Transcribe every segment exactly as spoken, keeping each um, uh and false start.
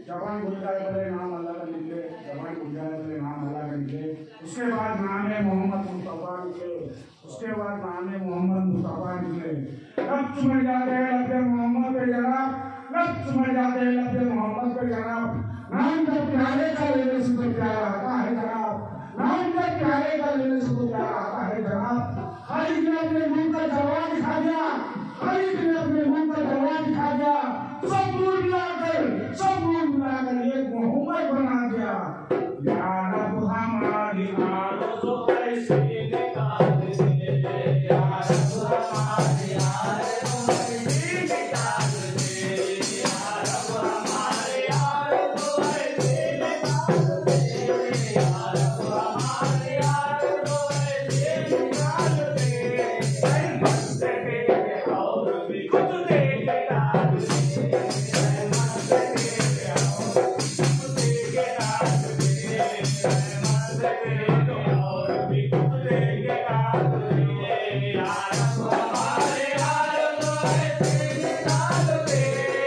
जबान खुल जाए बोले नाम अल्लाह का निकले, जबान खुल जाए बोले नाम अल्लाह का निकले। उसके बाद नाम मोहम्मद मुस्तफ़ा निकले, उसके बाद नाम मोहम्मद मुस्तफ़ा निकले। लब चुमड़ जाते लफ्ज़ मोहम्मद पे जनाब, लब चुमड़ जाते लफ्ज़ मोहम्मद पे जनाब। नाम जब प्यारे का लेने से तो प्यारा आता है जनाब, नाम जब प्यारे का लेने से तो प्यारा आता है जनाब। खालिद ने अपने मुंह का जवाब दिखा दिया, खालिद ने अपने मुंह का जवाब दिखा दिया। सब नूर मिलाकर, सब नूर मिलाकर एक मोहम्मद बना दिया। या रब हमारी आरज़ू ऐसे निकाल दे, या रब हमारी आरज़ू ऐसे निकाल दे, या रब हमारी आरज़ू ऐसे निकाल दे, या रब हमारी आरज़ू ऐसे निकाल दे। ऐ मस्त तेरे और भी कुछ दे के डाल दे, ऐ मस्त तेरे और भी कुछ दे के डाल दे, ऐ मस्त तेरे और भी कुछ दे के डाल दे। या रब हमारे आरज़ू ऐसे निकाल दे,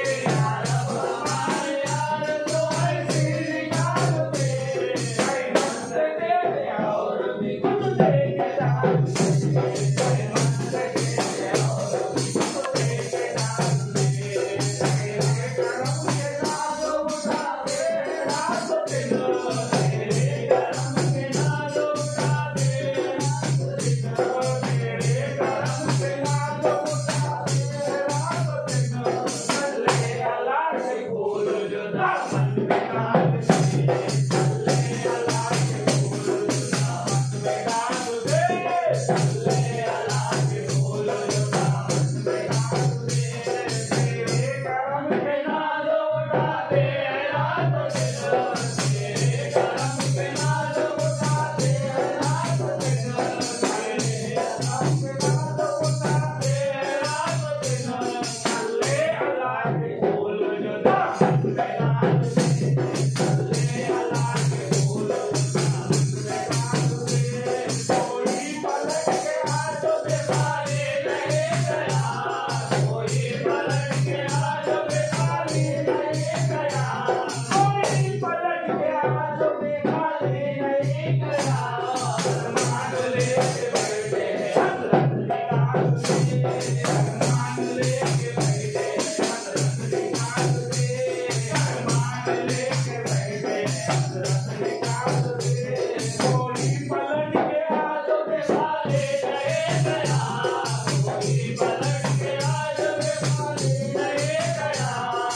या रब हमारे आरज़ू ऐसे निकाल दे, ऐ मस्त तेरे और भी कुछ दे के डाल दे, ऐ मस्त तेरे और भी कुछ दे के डाल दे। तेरे करम के नाज़ उठा दे रात दिन, तेरे करम के नाज़ उठा दे रात दिन, तेरे करम के नाज़ उठा दे रात दिन। सल्ले अला के फूल जो दामन में डाल दे, सल्ले अला के फूल जो दामन में डाल दे, सल्ले अला के फूल जो दामन में डाल दे। तेरे करम के नाज़ उठा दे रात दिन, तेरे करम के नाज़ उठा दे रात दिन, तेरे करम के नाज़ उठा दे रात दिन। सल्ले अला के फूल जो दामन में डाल दे, सल्ले अला के फूल जो दामन में डाल दे। कोई पलट के हाथों पे खाली नहीं गया, कोई पलट के हाथों पे खाली नहीं गया, कोई पलट के हाथों पे खाली नहीं गया। अरमान लेके बैठे हज़रत निकाल दे, अरमान लेके बैठे हज़रत निकाल दे, अरमान लेके बैठे हज़रत निकाल दे। कोई पलट के हाथों पे खाली नहीं गया, कोई पलट के हाथों पे खाली नहीं गया।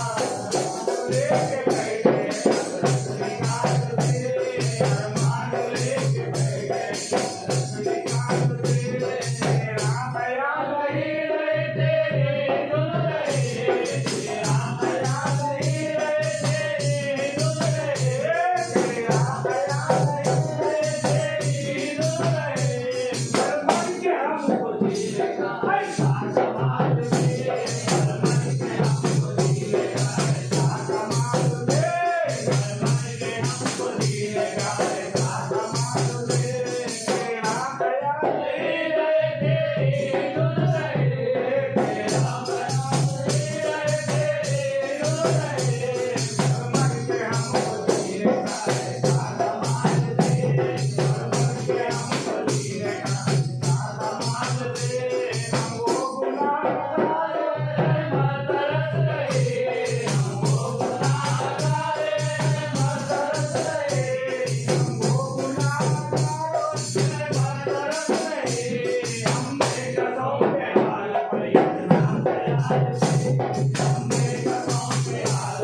लेके बैठे हज़रत निकाल दे, अरमान लेके बैठे हज़रत निकाल दे। तेरा ख्याल ही रहे तेरे धुन रहे, तेरा ख्याल ही रहे तेरी धुन रहे, तेरा ख्याल ही रहे तेरी धुन रहे। पर मन के हमको जीने का ऐसा कमाल दे, पर मन के हमको जीने का ऐसा कमाल दे, पर मन के हमको जीने का ऐसा कमाल दे। तेरा ख्याल ही रहे तेरी धुन रहे, तेरा ख्याल ही रहे तेरी धुन रहे। पर मन के हमको जीने का ऐसा कमाल दे, पर मन के हमको जीने का ऐसा कमाल दे। हम वो गुनाहगार रहमत तरस रहे, हम वो गुनाहगार रहमत तरस रहे, हम वो गुनाहगार रहमत तरस रहे। हमने कसम पे हाल पर इतना ख्याल से, हमने कसम पे हाल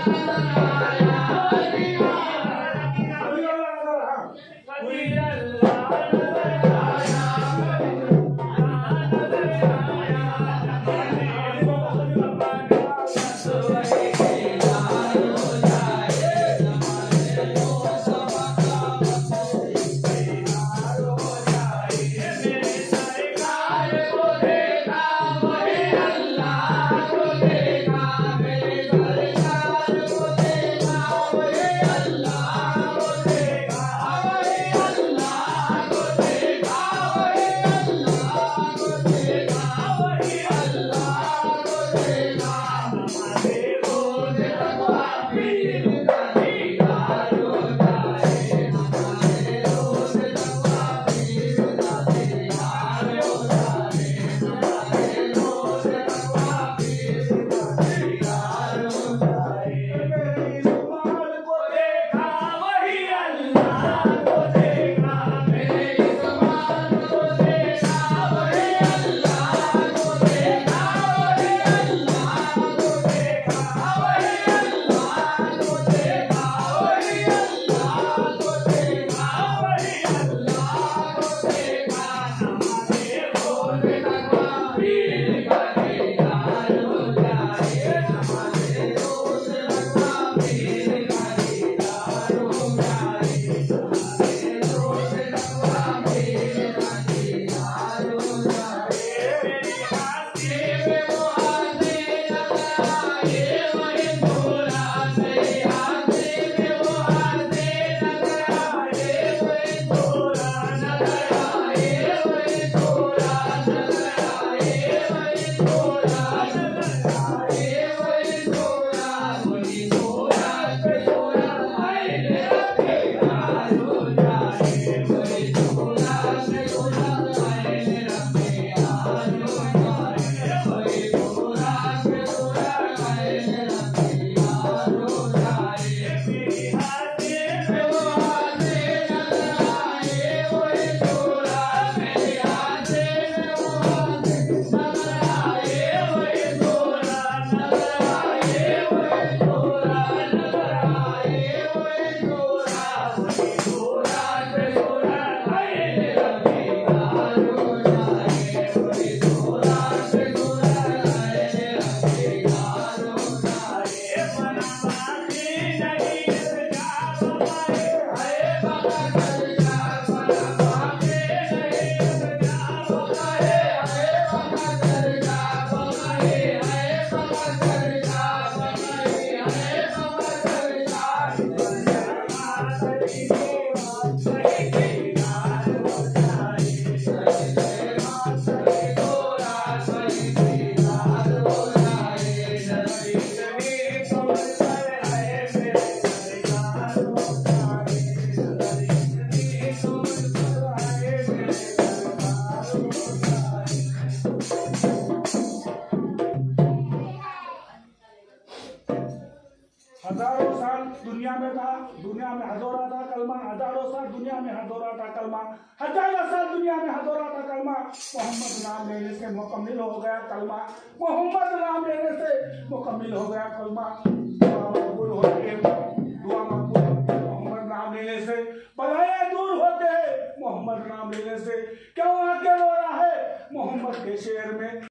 हजारों साल दुनिया में था, दुनिया में हजोरा था कलमा, हजारों साल दुनिया में हजोरा था कलमा, हजारों साल दुनिया में हजोरा था कलमा। मोहम्मद नाम लेने से मुकम्मिल हो गया कलमा, मोहम्मद नाम लेने से मुकम्मिल हो गया कलमा। दुआ मकबूल होती है, दुआ मकबूल मोहम्मद नाम लेने से, बलाएं दूर होते हैं मोहम्मद नाम लेने से। क्यों आके रो रहा है मोहम्मद के शेर में।